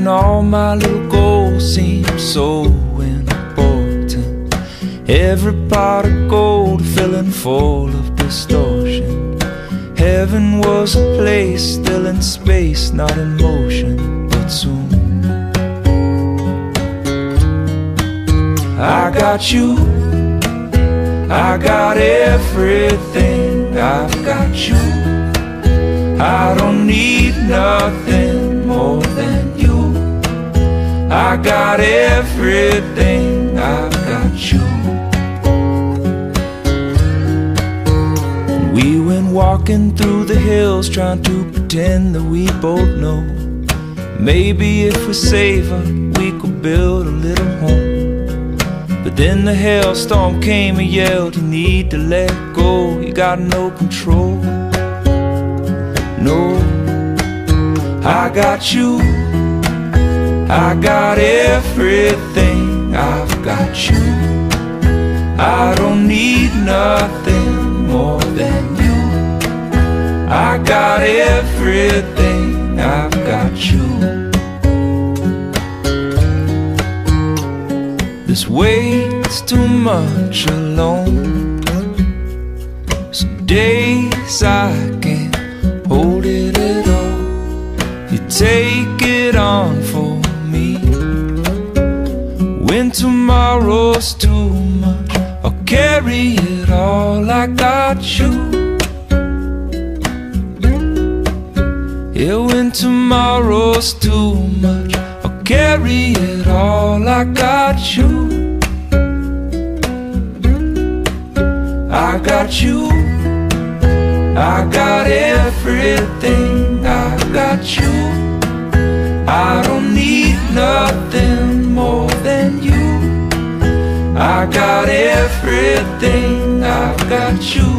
when all my little goals seem so important. Every pot of gold filling full of distortion. Heaven was a place still in space, not in motion, but soon. I got you, I got everything, I've got you. I don't need nothing more than you. I got everything, I've got you. We went walking through the hills, trying to pretend that we both know. Maybe if we savor, we could build a little home. But then the hailstorm came and yelled, you need to let go, you got no control. No, I got you, I got everything, I've got you. I don't need nothing more than you. I got everything, I've got you. This weight's too much alone. Some days I can't hold it at all. You take it on for me. When tomorrow's too much, I'll carry it all. I got you. Yeah, when tomorrow's too much, I'll carry it all. I got you. I got you. I got everything, I got you. I don't need nothing more than you. I got everything, I've got you.